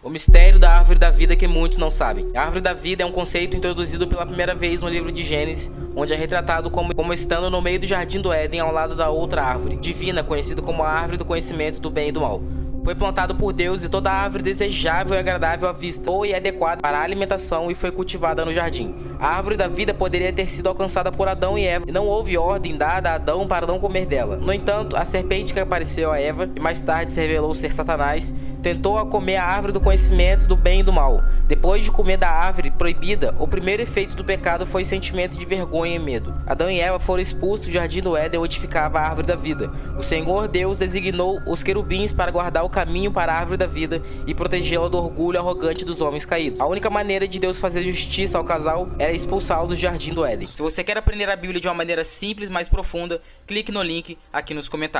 O mistério da árvore da vida que muitos não sabem. A árvore da vida é um conceito introduzido pela primeira vez no livro de Gênesis, onde é retratado como estando no meio do jardim do Éden ao lado da outra árvore divina, conhecida como a árvore do conhecimento do bem e do mal. Foi plantado por Deus e toda árvore desejável e agradável à vista, boa e adequada para a alimentação, e foi cultivada no jardim. A árvore da vida poderia ter sido alcançada por Adão e Eva, e não houve ordem dada a Adão para não comer dela. No entanto, a serpente que apareceu a Eva, e mais tarde se revelou ser Satanás, tentou comer a árvore do conhecimento do bem e do mal. Depois de comer da árvore proibida, o primeiro efeito do pecado foi sentimento de vergonha e medo. Adão e Eva foram expulsos do jardim do Éden, onde ficava a árvore da vida. O Senhor Deus designou os querubins para guardar o caminho para a árvore da vida e protegê-la do orgulho arrogante dos homens caídos. A única maneira de Deus fazer justiça ao casal era expulsá-los do jardim do Éden. Se você quer aprender a Bíblia de uma maneira simples, mas profunda, clique no link aqui nos comentários.